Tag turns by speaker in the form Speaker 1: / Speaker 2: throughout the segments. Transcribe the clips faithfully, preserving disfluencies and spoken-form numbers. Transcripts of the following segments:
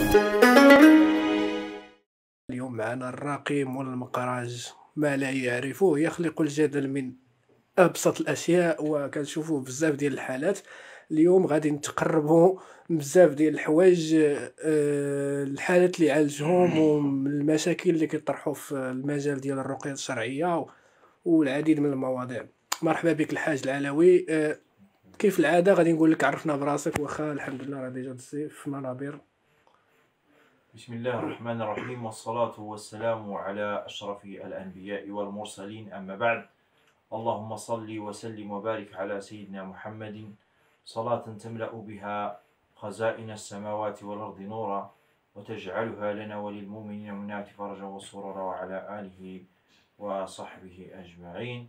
Speaker 1: اليوم معنا الراقي مول المقراج، ما لا يعرفه يخلق الجدل من أبسط الأشياء، وكنشوفوا بزاف ديال الحالات. اليوم غادي نتقربوا بزاف ديال الحوايج، آه، الحالات اللي عالجهم ومن المشاكل اللي كيطرحوا في المجال ديال الرقية الشرعية والعديد من المواضيع. مرحبا بك الحاج العلوي. آه، كيف العادة غادي نقول لك عرفنا براسك، واخا الحمد لله راه ديجا دزي في منابر.
Speaker 2: بسم الله الرحمن الرحيم، والصلاة والسلام على أشرف الأنبياء والمرسلين، أما بعد. اللهم صل وسلم وبارك على سيدنا محمد صلاة تملأ بها خزائن السماوات والأرض نورا، وتجعلها لنا وللمؤمنين منات فرجا وسرورا، وعلى آله وصحبه أجمعين.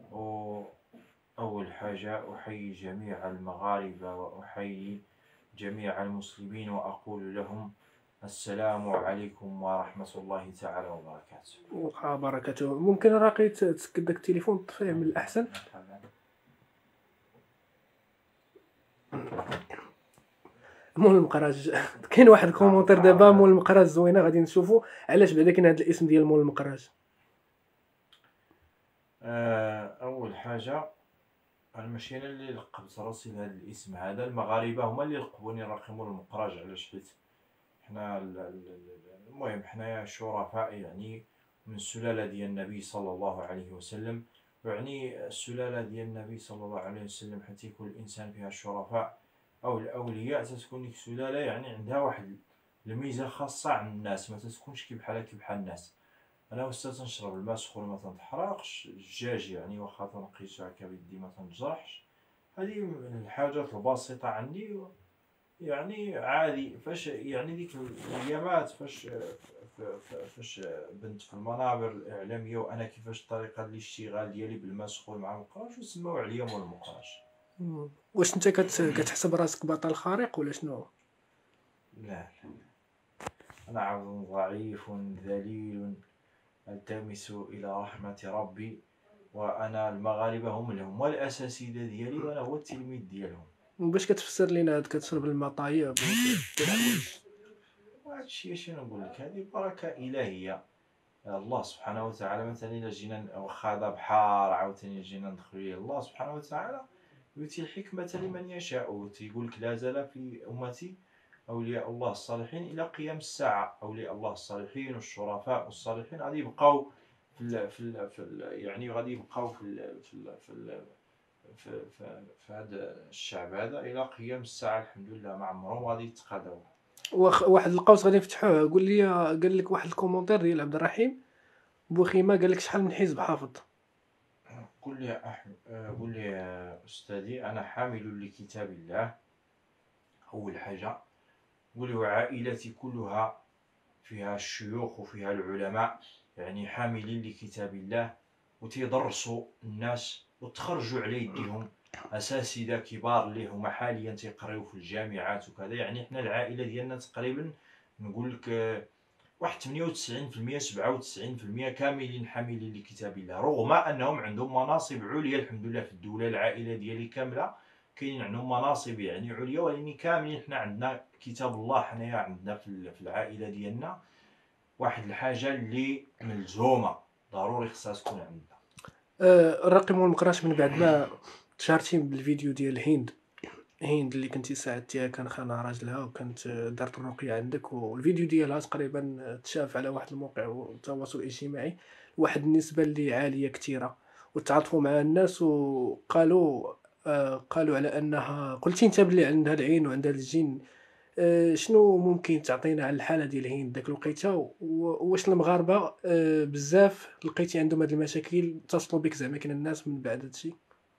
Speaker 2: أول حاجة أحيي جميع المغاربة وأحيي جميع المسلمين وأقول لهم السلام عليكم ورحمة الله تعالى وبركاته.
Speaker 1: وقع بركته. ممكن راقي تسكد داك التليفون تطفيه من الأحسن. مول المقراج كاين واحد الكومونتير دابا، مول المقراج زوينه، غادي نشوفوا علاش بعدا كاين هذا الاسم ديال مول المقراج.
Speaker 2: اول حاجه انا ماشي انا اللي لقبت راسي بهذا الاسم هذا، المغاربه هما اللي لقبوني راقي مول المقراج. علاش؟ حيت حنا المهم حنايا شرفاء، يعني من السلاله ديال النبي صلى الله عليه وسلم، يعني السلاله ديال النبي صلى الله عليه وسلم حتى يكون الانسان فيها الشرفاء او الاولياء، تتكون ديك السلاله يعني عندها واحد الميزه خاصه عند الناس، ما تتكونش كي بحالها كي بحال الناس. انا وسط تنشرب الماء سخون ما تنتحرقش، الدجاج يعني واخا تنقيسو هكا بيدي ما تنجرحش. هذه من الحاجات البسيطه عندي، يعني عادي. فاش يعني ديك الايامات فاش فاش بنت في المنابر الاعلاميه وانا كيفاش الطريقه ديال الاشتغال ديالي بالماء سخون مع المقراج، وسماو عليا مول المقراج.
Speaker 1: واش انت كتحسب راسك بطل خارق ولا شنو؟
Speaker 2: لا لا، انا عبد ضعيف ذليل التمس الى رحمه ربي، وانا المغاربه هم اللي هما الاساتذه ديالي وانا هو التلميذ ديالهم.
Speaker 1: باش كتفسر لينا هاد كتشرب الماء طايب
Speaker 2: وهادشي اش نقول لك، هذه بركه الهيه. الله سبحانه وتعالى مثلا الا جينا واخا هذا بحار عاوتاني جينا ندخلوا ليه، الله سبحانه وتعالى يؤتي الحكمه لمن يشاء. تيقول لك لا زال في امتي اولياء الله الصالحين الى قيام الساعه. اولياء الله الصالحين والشرفاء والصالحين غادي يبقاو في ال في ال في ال يعني غادي يبقاو في ال في ال في ال في, في, في هذا الشعب هذا الى قيام الساعه. الحمد لله ما عمرهم غادي يتقادوا.
Speaker 1: واحد القوس غادي نفتحوه. قول لي، قال لك واحد الكومونتير ديال عبد الرحيم بوخيمه، قال لك شحال من حزب حافظ؟
Speaker 2: قل لي يا احمد، قل لي يا استاذي، انا حامل لكتاب الله. اول حاجه قل لي وعائلتي كلها فيها الشيوخ وفيها العلماء، يعني حاملين لكتاب الله وتيدرسوا الناس وتخرجوا على يديهم اساتذه كبار اللي هما حاليا تيقريو في الجامعات وكذا. يعني حنا العائله ديالنا تقريبا نقول لك واحد ثمانية وتسعين بالمئة سبعة وتسعين بالمئة كاملين حاملين لكتاب الله، رغم انهم عندهم مناصب عليا الحمد لله في الدوله. العائله ديالي كامله كاين عندهم مناصب يعني عليا، ولكن كاملين حنا عندنا كتاب الله. حنايا عندنا في العائله ديالنا واحد الحاجه اللي ملزومه ضروري خصها تكون عندنا.
Speaker 1: أه الرقم والمقراش من بعد ما تشارتي بالفيديو ديال هند هند اللي كنتي ساعدتيها، كان خانها راجلها وكانت دارت الرقيه عندك، والفيديو ديالها تقريبا تشاف على واحد الموقع التواصل الاجتماعي واحد النسبه اللي عاليه كثيره، وتعاطفوا مع الناس وقالوا آه قالوا على انها قلتي انت بلي عندها العين وعندها الجن. آه شنو ممكن تعطينا على الحاله ديال هند داك الوقيته؟ واش المغاربه آه بزاف لقيتي عندهم هاد المشاكل اتصلوا بك زعما كاين الناس من بعد هادشي؟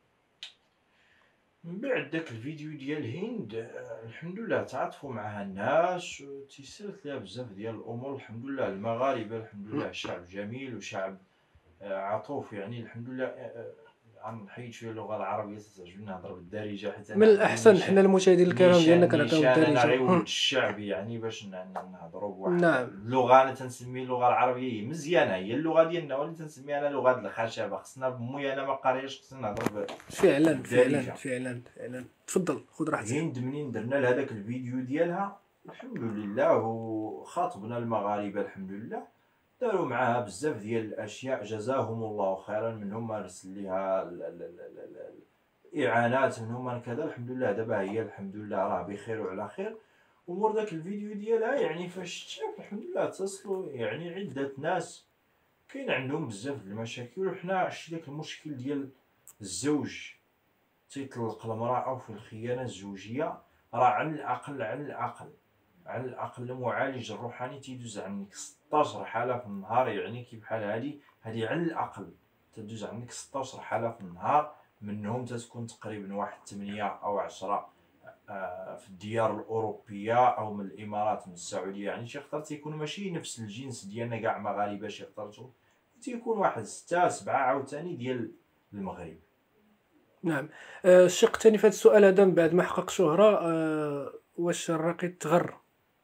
Speaker 2: من بعد داك الفيديو ديال هند الحمد لله تعاطفوا معها الناس وتيسرت لها بزاف ديال الامور. الحمد لله المغاربه الحمد لله شعب جميل وشعب عطوف، يعني الحمد لله. غنحيد شويه اللغه العربيه، تعجبني نهضر بالدارجه حيت
Speaker 1: من الاحسن حنا المشاهدين الكرام ديالنا كنعطيو
Speaker 2: الدارجه. انا
Speaker 1: الدارجه
Speaker 2: غير ولد الشعب يعني باش نهضروا بواحد
Speaker 1: نعم.
Speaker 2: اللغه انا تنسمي اللغه العربيه هي مزيانه، هي اللغه ديالنا، ولكن تنسميها انا لغه الخشبه. خصنا بمويا انا ما قارياش خصنا نهضر
Speaker 1: فعلا فعلا فعلا فعلا. تفضل خذ راحتك.
Speaker 2: هند منين درنا لهذاك الفيديو ديالها الحمد لله. وخاطبنا المغاربه الحمد لله، داروا معاها بزاف ديال الاشياء جزاهم الله خيرا، منهم ما رسل ليها ال- ال- ال- ال- ال- الاعانات، منهم من كذا. الحمد لله دابا هي الحمد لله راه بخير وعلى خير. ومور داك الفيديو ديالها يعني فاش شاف الحمد لله اتصلوا يعني عده ناس كاين عندهم بزاف د المشاكل. وحنا شتي داك المشكل ديال الزوج تيطلق المرأة في الخيانة الزوجية، راه على الأقل على الأقل على الأقل المعالج الروحاني تيدوز عنك ستاشر حالة في النهار. يعني كي بحال هادي هادي على الأقل تدوز عنك ستاشر حالة في النهار، منهم تتكون تقريبا واحد ثمانية أو عشرة آه، في الديار الأوروبية أو من الإمارات من السعودية. يعني شي خطر تيكون ماشي نفس الجنس ديالنا كاع مغاربة، شي خطر تيكون واحد ستة سبعة عاوتاني ديال المغرب.
Speaker 1: نعم. آه، الشق الثاني في هذا السؤال هذا، من بعد ما حقق شهرة، آه، واش الراقي تغر؟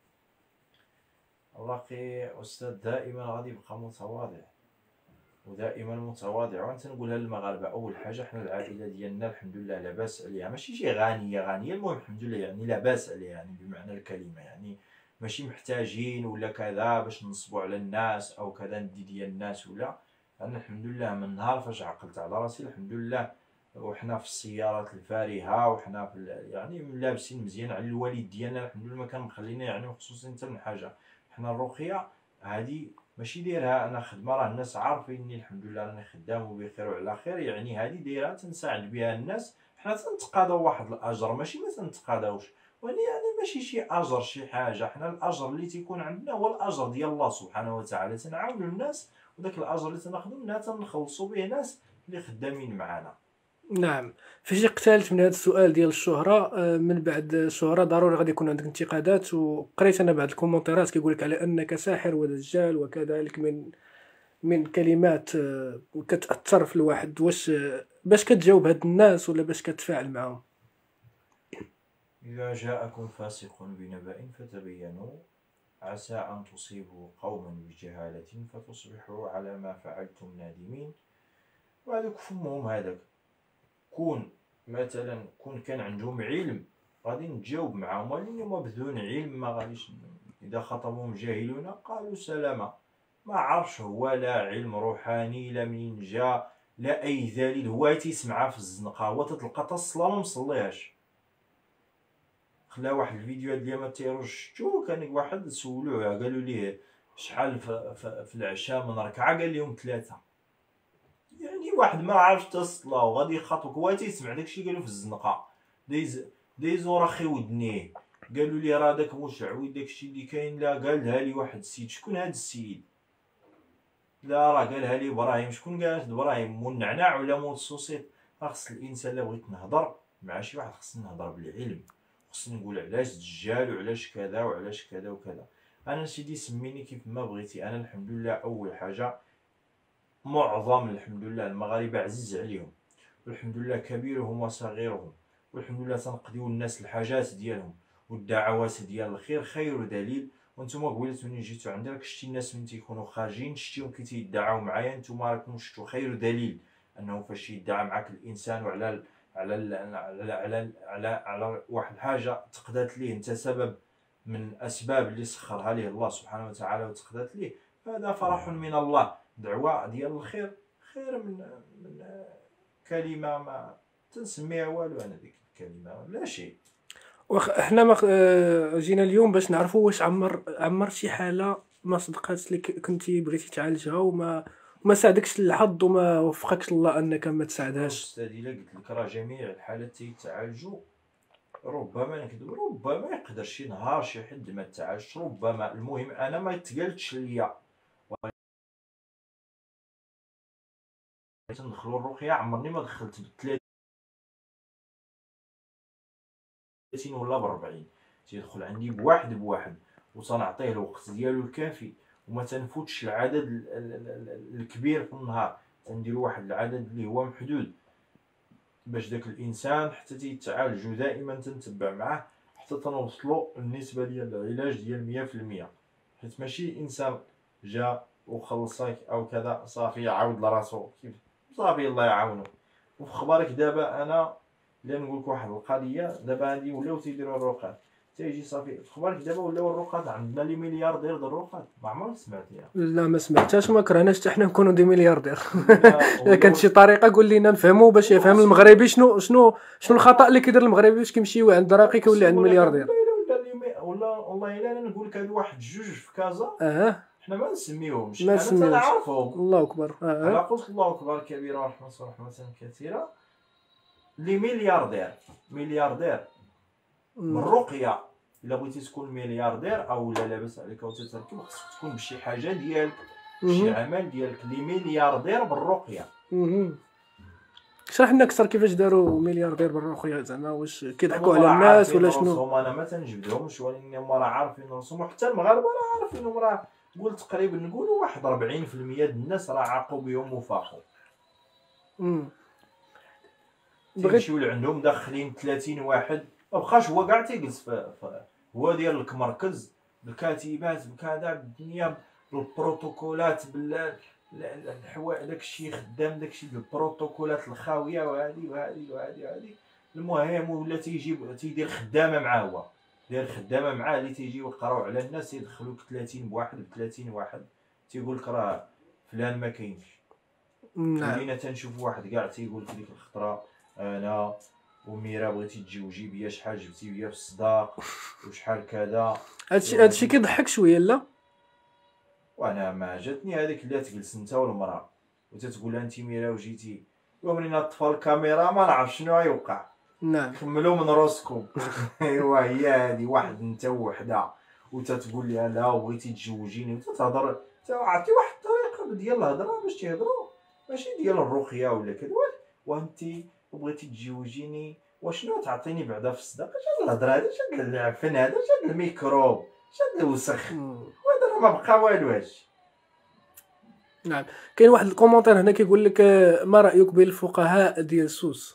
Speaker 2: الراقي أستاذ دائما غادي يبقى متواضع، ودائما متواضع. وانت نقولها للمغاربه، اول حاجه حنا العائله ديالنا الحمد لله لاباس عليها، ماشي شي غانيه غانيه، المهم الحمد لله يعني لاباس عليها يعني بمعنى الكلمه. يعني ماشي محتاجين ولا كذا باش نصبوا على الناس او كذا ندي ديال الناس ولا. انا الحمد لله من نهار فاش عقلت على راسي الحمد لله، وحنا في السيارات الفارهه، وحنا في يعني لابسين مزيان على الوالد ديالنا الحمد لله، ما كان مخلينا يعني خصوصا حتى من حاجه. حنا الرقيه هذه ماشي دايرها انا خدمه، راه الناس عارفيني الحمد لله راني خدام وبخير وعلى خير. يعني هذه دايرها تنساعد بها الناس. حنا تنتقاضاو واحد الاجر ماشي ما تنتقاضاوش، ولكن يعني ماشي شي اجر شي حاجه. حنا الاجر اللي تيكون عندنا هو الاجر ديال الله سبحانه وتعالى، تنعاونوا الناس، وداك الاجر اللي تناخذو منها تنخلصوا به ناس اللي خدامين معنا.
Speaker 1: نعم. في شق ثالث من هذا السؤال ديال الشهرة، آه، من بعد الشهرة ضروري غادي يكون عندك انتقادات، وقريت أنا بعض الكومنتيرات كيقول لك على أنك ساحر ودجال وكذلك من من كلمات آه، كتأثر في الواحد. واش آه، باش كتجاوب هاد الناس ولا باش كتفاعل معاهم؟
Speaker 2: إذا جاءكم فاسق بنبأ فتبينوا عسى أن تصيبوا قوما بجهالة فتصبحوا على ما فعلتم نادمين. وهذوك فمهم هذاك، كون مثلا كون كان عندهم علم غادي نتجاوب معاهم، ولكن هما بدون علم ما غاديش. إذا خطبهم جاهلون قالوا سلاما. ما عرفش هو لا علم روحاني لا منين جا لا أي دليل، هو تيسمعها في الزنقة، هو تتلقى تا الصلاة ما مصليهاش. خلا واحد الفيديوهات ديال ما تيروش شفتو، كان واحد سولوه قالوا ليه شحال في, في, في العشاء من ركعه، قال لهم ثلاثه. يعني واحد ما عارفش حتى الصلاه وغادي يخاطبك، هو تيسمع داكشي قالوا في الزنقه، دايز دايزو راخي ودنيه. قالوا ليه راه داك واش عويد داكشي اللي كاين؟ لا قالها لي واحد السيد. شكون هاد السيد؟ لا راه قالها لي ابراهيم. شكون قالت ابراهيم؟ مول النعناع ولا مول السوسيط؟ راه خص الانسان الا بغيت نهضر مع شي واحد خصني نهضر بالعلم، خصني نقول علاش دجال وعلاش كذا وعلاش كذا وكذا. انا سيدي سميني كيف ما بغيتي. انا الحمد لله اول حاجه معظم الحمد لله المغاربه عزيز عليهم، والحمد لله كبيرهم وصغيرهم، والحمد لله تنقضيو الناس الحاجات ديالهم، والدعوات ديال الخير خير دليل. وانتم قبيلة ملي جيتو عندي راك شتي الناس من تيكونوا خارجين شتيهم كي تيدعاو معايا، نتوما راكم شفتوا خير دليل انه فاش يدعى معاك الانسان وعلى على على على على على واحد الحاجه تقدات ليه انت سبب من اسباب اللي سخرها ليه الله سبحانه وتعالى وتقدات ليه، فهذا فرح من الله. دعوه ديال الخير خير من من كلمه ما تنسميها والو. انا ديك الكلمه لا شيء.
Speaker 1: واخ احنا ما آه، جينا اليوم باش نعرفوا واش عمر عمر شي حالة ما صدقات اللي ك- كنتي بغيتي تعالجها وما وما ساعدكش الحظ وما وفقكش الله انك ما تساعدهاش.
Speaker 2: استاذ الا قلت لك راه جميع الحالات تيتعالجوا، ربما نكذب، ربما يقدر شي نهار شي حد ما تعالجش، ربما. المهم انا ما تقالتش ليا تندخلوا الرقيه، عمرني ما دخلت ب ثلاثين ولا ب أربعين، تيدخل عندي بواحد بواحد وتنعطيه الوقت ديالو الكافي، وما تنفوتش العدد الكبير في النهار، تندير واحد العدد اللي هو محدود باش داك الانسان حتى تيتعالج. ودائما تنتبع معاه حتى تنوصلوا النسبه ديال العلاج ديال مية في المية، حيت ماشي انسان جا وخلصك او كذا صافي عاود لراسو كيف صافي الله يعاونو. وفي خبارك دابا انا الا نقول لك واحد القضيه، دابا هادي ولاو تيديروا الرقاد، تيجي صافي. اخبارك دابا ولاو الرقاد عندنا لي ملياردير ديال الرقاد، ما عمرك سمعتيها؟
Speaker 1: لا ما سمعتهاش، ما كرهناش حتى حنا نكونوا دي ملياردير.
Speaker 2: لا،
Speaker 1: الا كانت شي طريقه قول لينا نفهموا باش يفهم المغربي شنو شنو شنو الخطا اللي كيدير المغربي باش كيمشي عند راقي كيولي عند ملياردير.
Speaker 2: ولا والله الا انا نقول لك هاد واحد جوج في كازا
Speaker 1: اه
Speaker 2: حنا ما نسميوهمش،
Speaker 1: ما
Speaker 2: انا
Speaker 1: نسميوش.
Speaker 2: تنعرفهم.
Speaker 1: الله اكبر.
Speaker 2: انا
Speaker 1: اه
Speaker 2: قلت الله اكبر كبيرا ورحمه رحمه كثيره. لي ملياردير ملياردير بالرقيه. الا بغيتي تكون ملياردير او لا لاباس عليك وتتركب، خصك تكون بشي حاجه ديالك، بشي عمل ديالك. لي ملياردير بالرقيه.
Speaker 1: اها شرح لنا اكثر كيفاش داروا ملياردير بالرقيه، زعما واش كيضحكوا على الناس ولا شنو؟
Speaker 2: انا ما تنجبدهمش، ولكن هما راه عارفين راسهم، وحتى المغاربه راه عارفينهم. راه قول تقريبا نقولوا واحد أربعين في المية د الناس راه عاقوا بهم وفاقوا.
Speaker 1: امم
Speaker 2: تيمشيو لعندهم داخلين ثلاثين واحد، ما بقاش هو كاع تيجلس في هو ديال المركز بالكاتبات بكذا بالدنيا بالبروتوكولات بال الحوايج داكشي خدام، داكشي بالبروتوكولات الخاويه وهذه وهذه وهذه وهذه. المهم ولا تيجيب تيدير خدامه معاه، هو داير خدامه معاه اللي تيجيو يقراو على الناس، يدخلوك ثلاثين بواحد ب ثلاثين واحد، تيقول لك راه فلان ما كاينش.
Speaker 1: نعم.
Speaker 2: ولينا تنشوف واحد كاع تيقول لك ديك الخطره انا وميرا بغيتي تجوجي بيا، شحال جبتي بيا في الصداق وشحال كذا.
Speaker 1: هادشي هادشي كيضحك شويه لا؟
Speaker 2: وانا ما جاتني هذيك اللي تجلس انت والمراه وتتقول لها انت ميرا وجيتي، ومنين طفى الكاميرا ما نعرف شنو غيوقع.
Speaker 1: نعم
Speaker 2: كملوا من راسكم. ايوا هي هذه واحد انت وحده وتتقول لها لا وبغيتي تجوجيني، وتتهضر عرفتي واحد الطريقه ديال الهضره باش تيهضروا، ماشي ديال الرقيه ولا كذا. وانت وبغيتي تجوجيني وشنو تعطيني بعدا في الصداقه؟ شاد الهضره هذا، شاد العفن هذا، شاد الميكروب، شاد الوسخ، وهذا راه ما بقى والو هادشي.
Speaker 1: نعم. كاين واحد الكومونتير هنا كيقول لك ما رايك بالفقهاء ديال سوس؟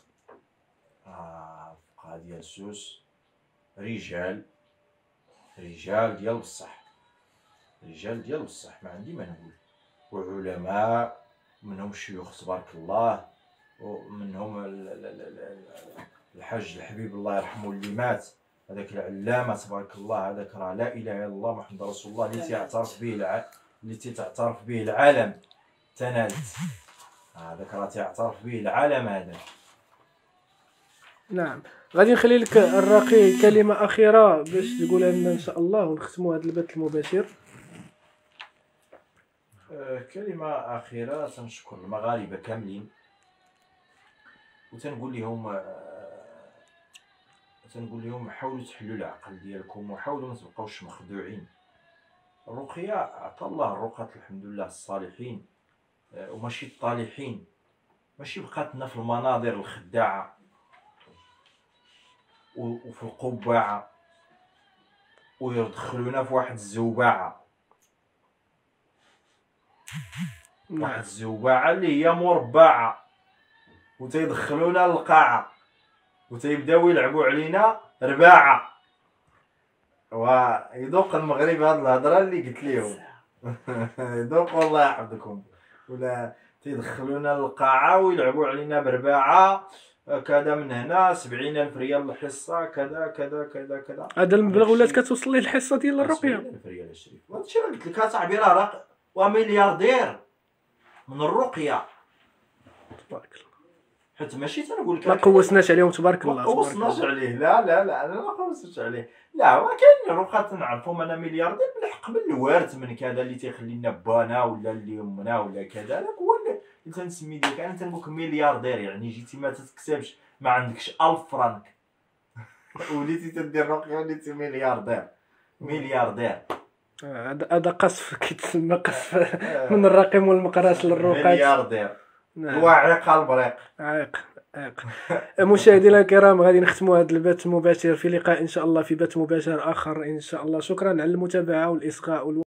Speaker 2: اه الفقهاء ديال سوس رجال رجال ديال بصح، رجال ديال بصح ما عندي ما نقول، وعلماء منهم شيوخ تبارك الله، ومنهم الحاج الحبيب الله يرحمه اللي مات، هذاك العلامه تبارك الله، هذاك راه لا اله الا الله محمد رسول الله اللي تعترف به الع... اللي تعترف به العالم تنالت، هذاك راه تعترف به العالم هذا.
Speaker 1: نعم. غادي نخلي لك الراقي كلمه اخيره باش تقولها لنا ان شاء الله ونختموا هذا البث المباشر.
Speaker 2: أه كلمه اخيره، تنشكر المغاربه كاملين وتنقول لهم أه تنقول لهم حاولوا تحلوا العقل ديالكم وحاولوا ما تبقاوش مخدوعين. الرقيه عطى الله الرقات الحمد لله الصالحين أه وماشي الطالحين، ماشي بقاتنا في المناظر الخداعه وفي القبعه ويدخلونا في واحد الزوبعه، واحد الزوبعه اللي هي مربعه، وتيدخلونا للقاعه وتيبداو يلعبوا علينا رباعه. ويذوق المغرب هاد الهضره اللي قلت لهم. يذوق والله يحفظكم. ولا تيدخلونا للقاعه ويلعبوا علينا برباعه كذا، من هنا سبعين ألف ريال الحصه كذا كذا كذا كذا.
Speaker 1: هذا المبلغ ولات كتوصل ليه الحصه ديال الرقيه؟
Speaker 2: سبعين ألف ريال الشريف. هادشي راه قلت لك اصاحبي، راه راق وملياردير من الرقيه
Speaker 1: تبارك الله.
Speaker 2: حيت ماشي تنقول لك
Speaker 1: ما قوسناش عليهم تبارك الله.
Speaker 2: ما قوسناش عليه، لا لا لا انا ما قوسناش عليه، لا ما كاين رقات نعرفهم انا ملياردير بالحق من الوارث من كذا اللي تيخلي لنا بانا ولا اللي امنا ولا كذا. لا هو اللي تنسمي ديك انا تنقول لك ملياردير، يعني جيتي ما تتكسبش ما عندكش ألف فرانك وليتي تدير رقيه وليتي ملياردير. ملياردير
Speaker 1: هذا هذا قصف كيتسمى قصف من الرقم والمقراش للرقات.
Speaker 2: ملياردير هو عيق البريق.
Speaker 1: عيق عيق. مشاهدينا الكرام غادي نختموا هذا البث المباشر، في لقاء ان شاء الله في بث مباشر اخر ان شاء الله. شكرا على المتابعه والاصغاء.